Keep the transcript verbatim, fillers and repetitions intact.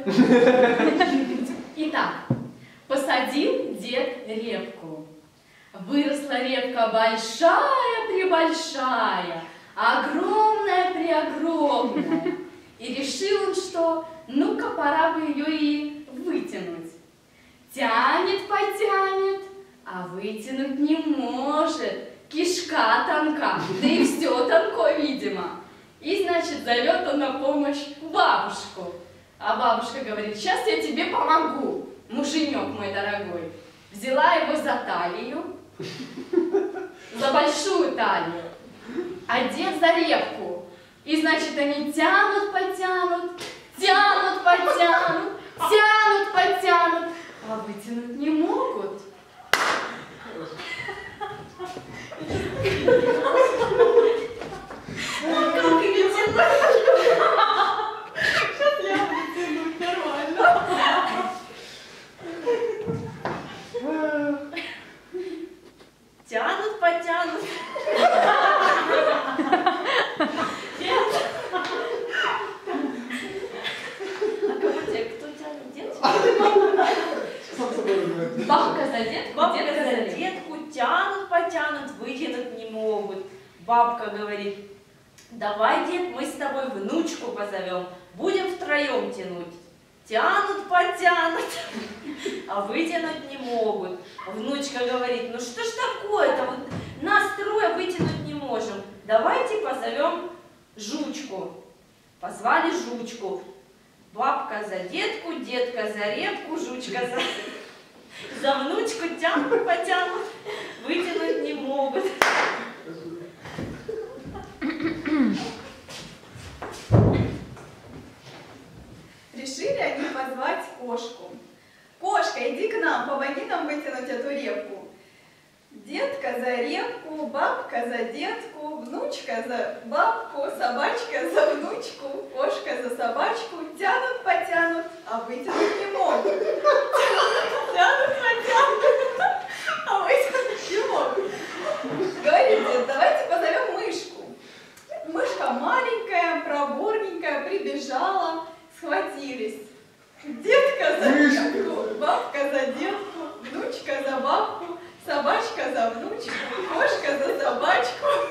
Итак, посадил дед репку. Выросла репка большая-пребольшая, огромная-преогромная. И решил он, что ну-ка пора бы ее и вытянуть. Тянет, потянет, а вытянуть не может. Кишка тонка, да и все тонко, видимо. И, значит, зовет он на помощь бабушку. А бабушка говорит: сейчас я тебе помогу, муженек мой дорогой. Взяла его за талию, за большую талию, а дед за репку. И, значит, они тянут, потянут, тянут, потянут, тянут, потянут, а вытянуть не могут. Ну как и тянуть? Сейчас я буду тянуть нормально. Тянут, потянут. Бабка за детку, Бабка детка за за детку. детку, тянут, потянут, вытянуть не могут. Бабка говорит: давай, дед, мы с тобой внучку позовем, будем втроем тянуть. Тянут, потянут, а вытянуть не могут. Внучка говорит: ну что ж такое-то, вот нас трое вытянуть не можем. Давайте позовем жучку. Позвали жучку. Бабка за детку, детка за репку, жучка за... За внучку тянут, потянут, вытянуть не могут. Решили они позвать кошку. Кошка, иди к нам, помоги нам вытянуть эту репку. Детка за репку, бабка за детку, внучка за бабку, собачка за внучку, кошка за собачку. Тянут, потянут, а вытянуть не могут. Тянут, потянут, а вытянуть не могут. Говорит дед: давайте позовем мышку. Мышка маленькая, проборненькая, прибежала, схватились. Детка за детку, бабка за детку, внучка за бабку, собачка за внучку, кошка за собачку.